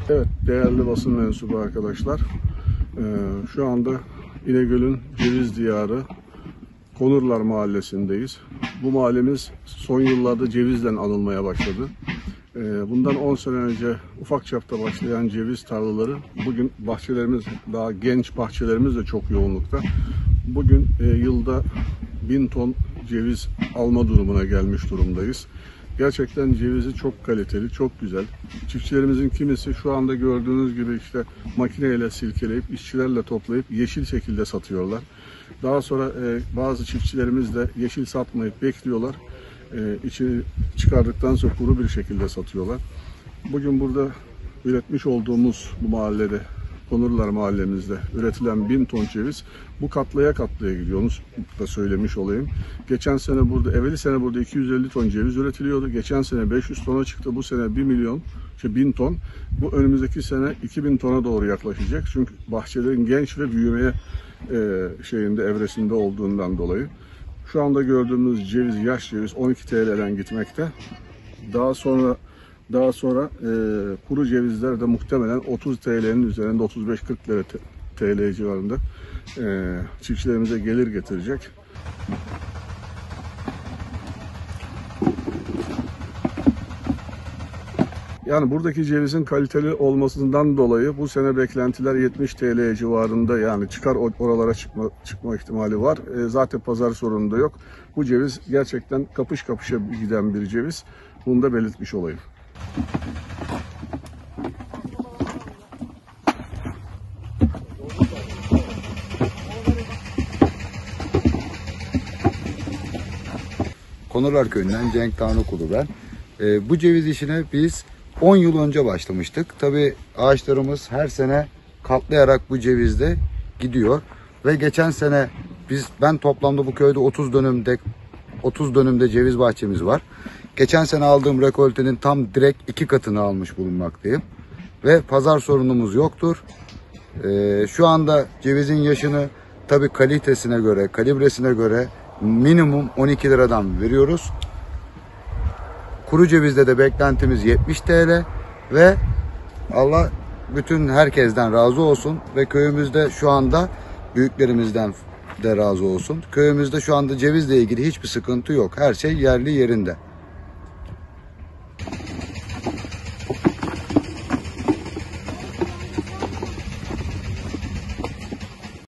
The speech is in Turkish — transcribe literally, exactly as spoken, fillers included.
Evet, değerli basın mensubu arkadaşlar, ee, şu anda İnegöl'ün Ceviz Diyarı Konurlar Mahallesi'ndeyiz. Bu mahallemiz son yıllarda cevizle anılmaya başladı. Ee, bundan on sene önce ufak çapta başlayan ceviz tarlaları, bugün bahçelerimiz, daha genç bahçelerimiz de çok yoğunlukta. Bugün e, yılda bin ton ceviz alma durumuna gelmiş durumdayız. Gerçekten cevizi çok kaliteli, çok güzel. Çiftçilerimizin kimisi şu anda gördüğünüz gibi işte makineyle silkeleyip, işçilerle toplayıp yeşil şekilde satıyorlar. Daha sonra e, bazı çiftçilerimiz de yeşil satmayıp bekliyorlar. E, içini çıkardıktan sonra kuru bir şekilde satıyorlar. Bugün burada üretmiş olduğumuz bu mahallede, Konurlar mahallemizde üretilen bin ton ceviz bu katlaya katlaya gidiyor. Onu da söylemiş olayım. Geçen sene burada, evveli sene burada iki yüz elli ton ceviz üretiliyordu. Geçen sene beş yüz tona çıktı. Bu sene bir milyon, işte bin ton. Bu önümüzdeki sene iki bin tona doğru yaklaşacak. Çünkü bahçelerin genç ve büyümeye e, şeyinde, evresinde olduğundan dolayı. Şu anda gördüğümüz ceviz, yaş ceviz on iki T L'den gitmekte. Daha sonra Daha sonra e, kuru cevizler de muhtemelen otuz T L'nin üzerinde, otuz beş kırk T L civarında e, çiftçilerimize gelir getirecek. Yani buradaki cevizin kaliteli olmasından dolayı bu sene beklentiler yetmiş T L civarında, yani çıkar oralara çıkma, çıkma ihtimali var. E, zaten pazar sorunu da yok. Bu ceviz gerçekten kapış kapışa giden bir ceviz. Bunu da belirtmiş olayım. Konurlar Köyü'nden Cenk Tanrıkulu ben. Ee, bu ceviz işine biz on yıl önce başlamıştık. Tabii ağaçlarımız her sene katlayarak bu cevizde gidiyor. Ve geçen sene biz ben toplamda bu köyde otuz dönümde otuz dönümde ceviz bahçemiz var. Geçen sene aldığım rekoltenin tam direkt iki katını almış bulunmaktayım. Ve pazar sorunumuz yoktur. Ee, şu anda cevizin yaşını tabii kalitesine göre, kalibresine göre minimum on iki liradan veriyoruz. Kuru cevizde de beklentimiz yetmiş T L ve Allah bütün herkesten razı olsun ve köyümüzde şu anda büyüklerimizden de razı olsun. Köyümüzde şu anda cevizle ilgili hiçbir sıkıntı yok. Her şey yerli yerinde.